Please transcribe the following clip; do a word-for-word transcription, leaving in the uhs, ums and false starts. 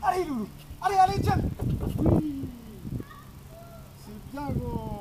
Allez, Loulou. Allez, allez, tiens. Oui. C'est bien gros.